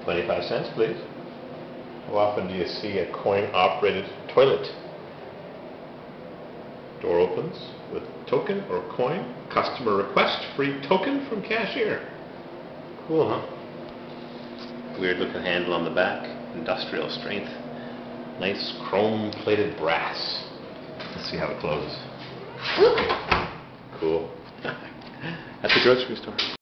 25 cents, please. How often do you see a coin-operated toilet? Door opens with token or coin. Customer request free token from cashier. Cool, huh? Weird looking handle on the back. Industrial strength. Nice chrome-plated brass. Let's see how it closes. Cool. At the grocery store.